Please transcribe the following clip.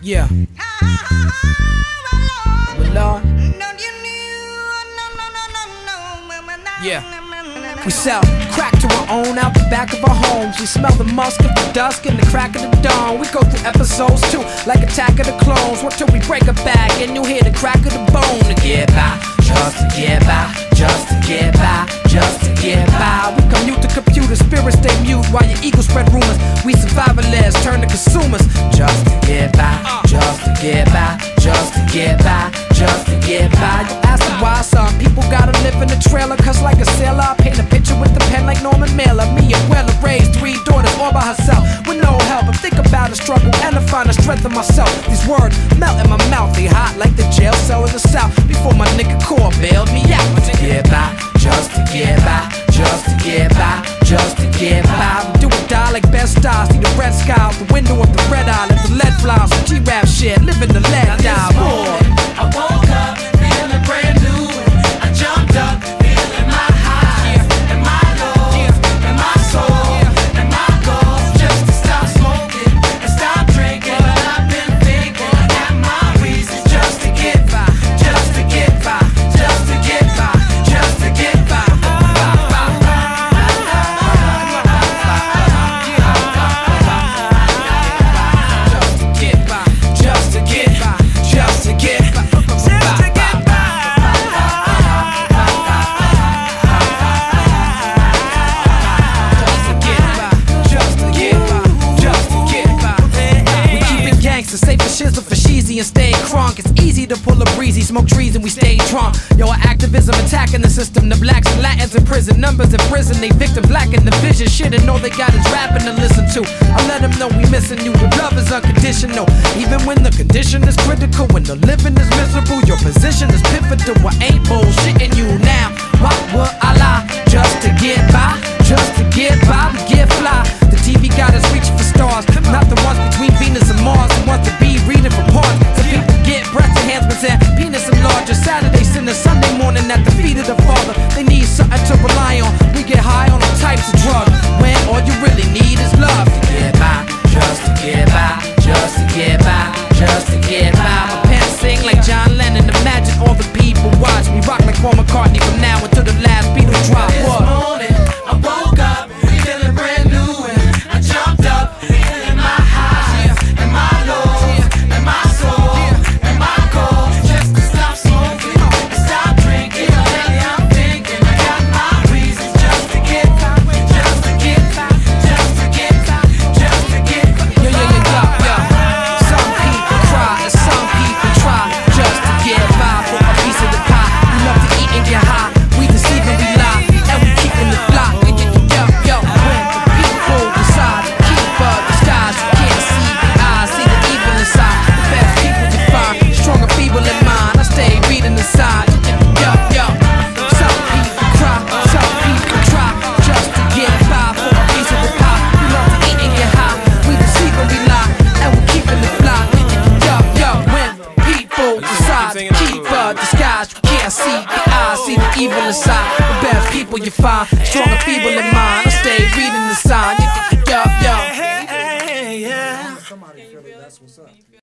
Yeah. But Lord, yeah. We sell crack to our own out the back of our homes. We smell the musk of the dusk and the crack of the dawn. We go through episodes too, like Attack of the Clones. What till we break a bag and you'll hear the crack of the bone. To get by, just to get by, just to get by, just to get by. We commute to computers, spirits stay mute while your ego spread rumors. We survivalists turn to consumers. Just to get by, just to get by, just to get by, just to get by. You ask me why some people gotta live in a trailer, cause like a sailor I paint a picture with the pen like Norman Mailer. Me and Weller raised 3 daughters all by herself with no help. I think about the struggle and I find the strength in myself. These words melt in my mouth, they hot like the jail cell in the south. Before my nigga Core bailed me out. To get by, just to get by, just to get by, just to get by. We do or die like best stars. See the red sky out the window of the red eye. Let the lead fly on some G-rap shit. Living the lead die. I woke up feeling brand new. I jumped up feeling my highs and my lows and my soul and my goals. Just to stop smoking and stop drinking. But I've been thinking and my reasons just to get by, just to get by, just to get by, just to get by. Safe for shizzle for sheezy and stay crunk. It's easy to pull a breezy, smoke trees and we stay drunk. Yo, our activism attacking the system. The blacks and Latins in prison, numbers in prison. They victim lacking the vision. Shit and all they got is rapping to listen to. I let them know we missing you. The love is unconditional, even when the condition is critical. When the living is miserable, your position is pivotal. I ain't bullshitting you now. Why would I lie? Just to get by, just to get by, we get fly. The TV got us reaching for stars, not the ones between Venus and Mars. The ones to be reading from parts. Some people get breast enhancements and penis enlarger. Saturday, Sunday, Sunday morning at the feet of the Father. They need something to rely on. We get high on all types of drugs when all you really need is love. To get by, just to get by, just to get by, just to get by. My pen sing like John Lennon. Imagine all the people watch me rock like Paul McCartney from now until the last Beatle drop. This morning I woke up feeling brand new and I jumped up feeling my highs and my lows and my soul and my goals. Just to stop smoking and stop drinking. Lately I'm thinking I got my reasons just to get by, just to get by, just to get by, just to get by. Yo. Some people cry and some people try just to get by for a piece of the pie. We love to eat and get high. We deceive and we lie, and we keeping the fly. Yo, when the people decide to keep disguise, you can't see the eyes, see the evil inside. The best people you find, strong and feeble in mind. I stay reading the sign. Yo. Some people cry, some people try just to get by for a piece of the pie. We love to eat and get high. We deceive and we lie, and we keeping the fly. Yo, when people decide to keep disguise, you can't see the eyes, see the evil inside. The best people you find, strong and feeble in mind. I stay reading the sign. Yo. Somebody feel it, that's what's up.